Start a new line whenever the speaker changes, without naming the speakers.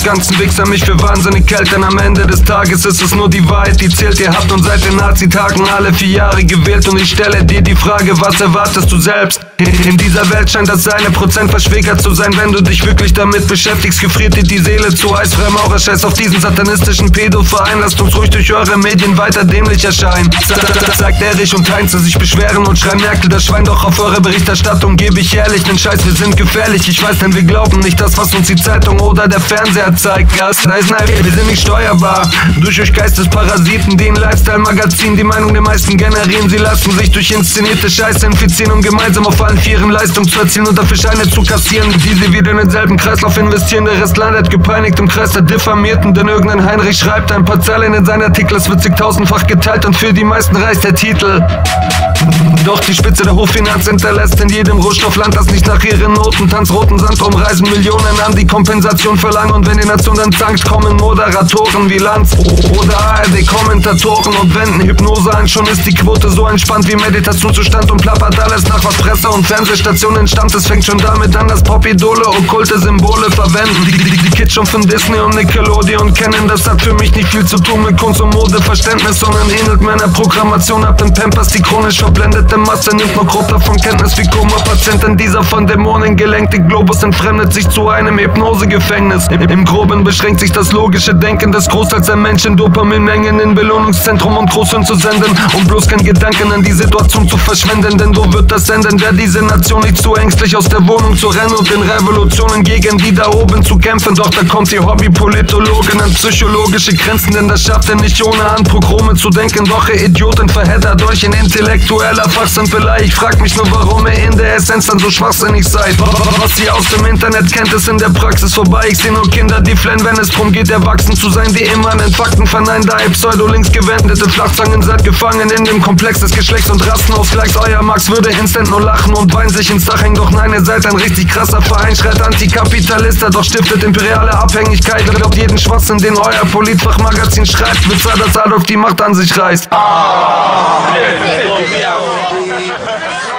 ganzen Wichser mich für wahnsinnig hält, denn am Ende des Tages ist es nur die Wahrheit, die zählt. Ihr habt uns seit den Nazi-Tagen alle 4 Jahre gewählt und ich stelle dir die Frage, was erwartest du selbst? In dieser Welt scheint das eine Prozent verschwägert zu sein, wenn du dich wirklich damit beschäftigst, gefriert dir die Seele zu Eis. Freimaurer, scheiß auf diesen satanistischen Pedo-Verein, lasst uns ruhig durch eure Medien weiter dämlich erscheinen. Sagt Erich und Heinze sich beschweren und schreien Merkel das Schwein, doch auf eure Berichterstattung gebe ich ehrlich den Scheiß, wir sind gefährlich. Ich weiß, denn wir glauben nicht das, was uns die Zeitung oder der Fernseher zeigt. Ja, wir sind nicht steuerbar durch euch Geistesparasiten, die in Lifestyle-Magazinen die Meinung der meisten generieren. Sie lassen sich durch inszenierte Scheiße infizieren, um gemeinsam auf allen Vieren Leistung zu erzielen und dafür Scheine zu kassieren, die sie wieder in denselben Kreislauf investieren. Der Rest landet gepeinigt im Kreis der Diffamierten, denn irgendein Heinrich schreibt ein paar Zeilen in seinen Artikel, es wird zigtausendfach geteilt und für die meisten reicht der Titel. Doch die Spitze der Hochfinanz hinterlässt in jedem Rohstoffland, das nicht nach ihren Noten tanzt. Roten Sand umreisen Millionen an, die Kompensation verlangen, und wenn die Nation dann zankt, kommen Moderatoren wie Lanz oder ARD-Kommentatoren und wenden Hypnose ein. Schon ist die Quote so entspannt wie Meditationszustand und plappert alles nach, was Presse und Fernsehstationen entstammt. Es fängt schon damit an, dass Pop-Idole okkulte Symbole verwenden. Die Kids schon von Disney und Nickelodeon kennen, das hat für mich nicht viel zu tun mit Kunst und Modeverständnis, sondern ähnelt meiner Programmation ab den Pampers. Die chronisch verblendete Masse nimmt noch grob davon Kenntnis wie Koma-Patienten. Dieser von Dämonen gelenkte Globus entfremdet sich zu einem Hypnosegefängnis. Im Groben beschränkt sich das logische Denken des Großteils der Menschen, Dopaminmengen in Belohnungszentrum und Großhirn zu senden, um bloß keinen Gedanken an die Situation zu verschwenden. Denn wo wird das enden, wäre diese Nation nicht zu ängstlich aus der Wohnung zu rennen und in Revolutionen gegen die da oben zu kämpfen? Doch da kommt die Hobbypolitologin an psychologische Grenzen, denn das schafft er nicht ohne an Pogrome zu denken. Doch ihr Idioten verheddert euch in intellektueller Fachsimpelei. Ich frag mich nur, warum ihr in der Essenz dann so schwachsinnig seid. Was ihr aus dem Internet kennt, ist in der Praxis vorbei. Ich seh nur Kinder, die flennen, wenn es drum geht, erwachsen zu sein, die immanent Fakten verneinen, da ihr pseudo-links gewendete Flachzangen seid gefangen in dem Komplex des Geschlechts- und Rassenausgleichs. Euer Max würde instant nur lachen und weint sich ins Dach hängen, doch nein, ihr seid ein richtig krasser Verein, schreit Antikapitalist, doch stiftet imperiale Abhängigkeit. Glaubt jeden Schwachsinn, den euer Politfachmagazin schreibt, bezahlt, dass Adolf die Macht an sich reißt.